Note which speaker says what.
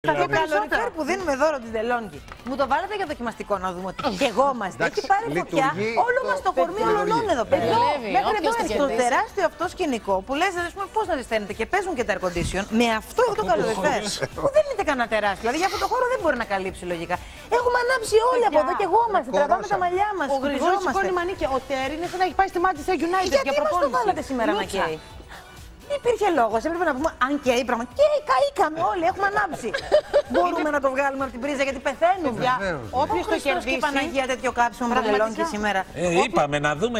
Speaker 1: Το καλοριφέρ που δίνουμε δώρο της DeLonghi, μου το βάλατε για δοκιμαστικό να δούμε ότι και εγώ είμαστε. Έχει πάρει φωτιά όλο μας το κορμί ολονών εδώ πέρα. Μέχρι εδώ στο τεράστιο αυτό σκηνικό που λες, ας πούμε, πώς να τις στέλνετε και παίζουν και τα air condition με αυτό εδώ το καλοριφέρ. Που δεν είναι κανένα τεράστιο. Δηλαδή για αυτό το χώρο δεν μπορεί να καλύψει λογικά. Έχουμε ανάψει όλοι από εδώ και εγώ είμαστε. Τραβάμε τα μαλλιά μας.
Speaker 2: Ο Γρηγόρης σηκώνει μανίκια. Ο Τέρι είναι σαν να έχει πάει στη Manchester United για προπόνηση.
Speaker 1: Γιατί μας το βάλατε σήμερα να καίει? Δεν υπήρχε λόγος, έπρεπε να πούμε αν καίει πράγμα. Καίει, καήκαμε όλοι, έχουμε ανάψει. Μπορούμε να το βγάλουμε από την πρίζα γιατί πεθαίνουμε.
Speaker 2: Όποιος το κερδίσει.
Speaker 1: Παναγία τέτοιο κάψιμο με το DeLonghi σήμερα.
Speaker 3: Είπαμε να δούμε.